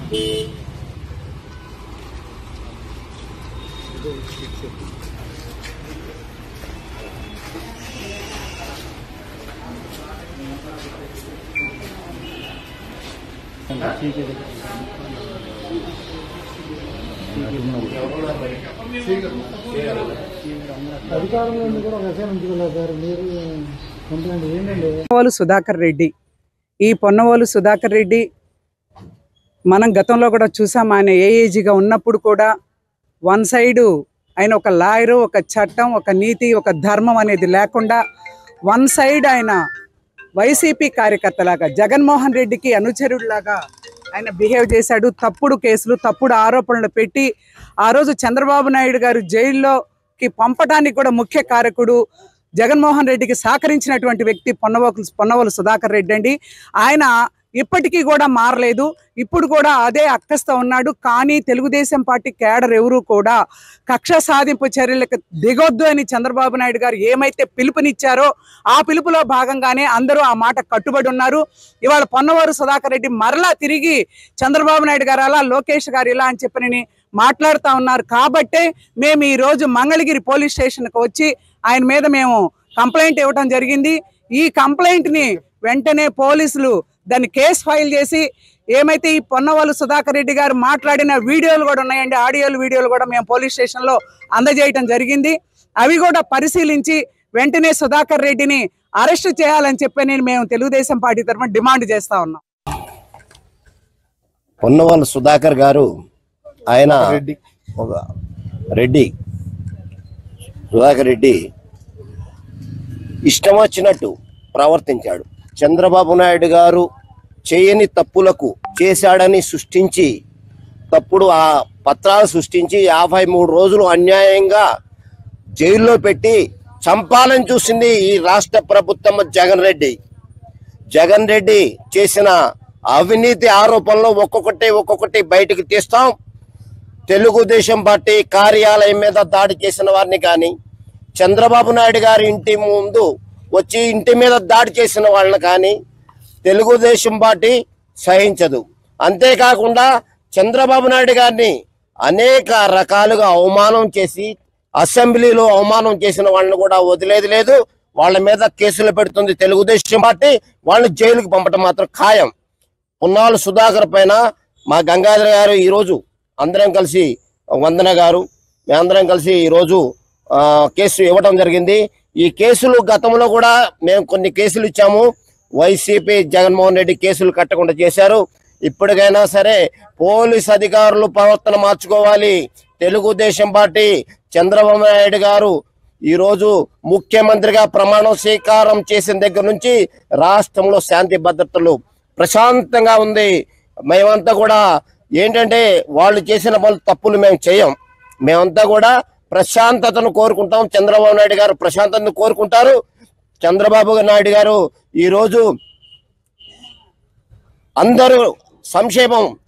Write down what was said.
పొన్నవోలు సుధాకర్ రెడ్డి ఈ పొన్నవోలు సుధాకర్ రెడ్డి మనం గతంలో కూడా చూసాం. ఆయన ఏఏజీగా ఉన్నప్పుడు కూడా వన్ సైడు ఆయన ఒక లాయరు, ఒక చట్టం, ఒక నీతి, ఒక ధర్మం అనేది లేకుండా వన్ సైడ్ ఆయన వైసీపీ కార్యకర్తలాగా జగన్మోహన్ రెడ్డికి అనుచరుడిలాగా ఆయన బిహేవ్ చేశాడు. తప్పుడు కేసులు, తప్పుడు ఆరోపణలు పెట్టి ఆ రోజు చంద్రబాబు నాయుడు గారు జైల్లోకి పంపడానికి కూడా ముఖ్య కారకుడు జగన్మోహన్ రెడ్డికి సహకరించినటువంటి వ్యక్తి పొన్నవోలు సుధాకర్ రెడ్డి అండి. ఆయన ఇప్పటికీ కూడా మారలేదు. ఇప్పుడు కూడా అదే అక్కస్తో ఉన్నాడు. కానీ తెలుగుదేశం పార్టీ కేడర్ ఎవరు కూడా కక్ష సాధింపు చర్యలకు దిగొద్దు అని చంద్రబాబు నాయుడు గారు ఏమైతే పిలుపునిచ్చారో ఆ పిలుపులో భాగంగానే అందరూ ఆ మాట కట్టుబడి ఉన్నారు. ఇవాళ పొన్నవోలు సుధాకర్ రెడ్డి మరలా తిరిగి చంద్రబాబు నాయుడు గారు అలా, లోకేష్ గారు ఇలా అని చెప్పని మాట్లాడుతూ ఉన్నారు. కాబట్టే మేము ఈరోజు మంగళగిరి పోలీస్ స్టేషన్కి వచ్చి ఆయన మీద మేము కంప్లైంట్ ఇవ్వడం జరిగింది. ఈ కంప్లైంట్ని వెంటనే పోలీసులు దాన్ని కేసు ఫైల్ చేసి ఏమైతే ఈ పొన్నవోలు సుధాకర్ రెడ్డి గారు మాట్లాడిన వీడియోలు కూడా ఉన్నాయండి, ఆడియోలు వీడియోలు కూడా మేము పోలీస్ స్టేషన్లో అందజేయటం జరిగింది. అవి కూడా పరిశీలించి వెంటనే సుధాకర్ రెడ్డిని అరెస్ట్ చేయాలని చెప్పి మేము తెలుగుదేశం పార్టీ తరఫున డిమాండ్ చేస్తా ఉన్నాం. పొన్నవోలు సుధాకర్ గారు ఆయన సుధాకర్ రెడ్డి ఇష్టం వచ్చినట్టు ప్రవర్తించాడు. చంద్రబాబు నాయుడు గారు చేయని తప్పులకు చేశాడని సృష్టించి తప్పుడు ఆ పత్రాలు సృష్టించి 53 రోజులు అన్యాయంగా జైల్లో పెట్టి చంపాలని చూసింది ఈ రాష్ట్ర ప్రభుత్వం. జగన్ రెడ్డి చేసిన అవినీతి ఆరోపణలు ఒక్కొక్కటి బయటికి తీస్తాం. తెలుగుదేశం పార్టీ కార్యాలయం మీద దాడి చేసిన వారిని కానీ, చంద్రబాబు నాయుడు గారి ఇంటి ముందు వచ్చి ఇంటి మీద దాడి చేసిన వాళ్ళని కానీ తెలుగుదేశం పార్టీ సహించదు. అంతేకాకుండా చంద్రబాబు నాయుడు గారిని అనేక రకాలుగా అవమానం చేసి అసెంబ్లీలో అవమానం చేసిన వాళ్ళని కూడా వదిలేది లేదు. వాళ్ళ మీద కేసులు పెడుతుంది తెలుగుదేశం పార్టీ. వాళ్ళని జైలుకు పంపడం మాత్రం ఖాయం. పొన్నవోలు సుధాకర్ పైన మా గంగాధర్ గారు ఈరోజు అందరం కలిసి, వందన గారు మేమందరం కలిసి ఈరోజు కేసు ఇవ్వడం జరిగింది. ఈ కేసులు గతంలో కూడా మేము కొన్ని కేసులు ఇచ్చాము. వైసీపీ జగన్మోహన్ రెడ్డి కేసులు కట్టకుండా చేశారు. ఇప్పటికైనా సరే పోలీస్ అధికారులు ప్రవర్తన మార్చుకోవాలి. తెలుగుదేశం పార్టీ చంద్రబాబు నాయుడు గారు ఈరోజు ముఖ్యమంత్రిగా ప్రమాణం స్వీకారం చేసిన దగ్గర నుంచి రాష్ట్రంలో శాంతి భద్రతలు ప్రశాంతంగా ఉంది. మేమంతా కూడా ఏంటంటే వాళ్ళు చేసిన తప్పులు మేము చేయం. మేమంతా కూడా ప్రశాంతతను కోరుకుంటాం. చంద్రబాబు నాయుడు గారు ప్రశాంతతను కోరుకుంటారు. చంద్రబాబు నాయుడు గారు ఈరోజు అందరూ సంక్షేమం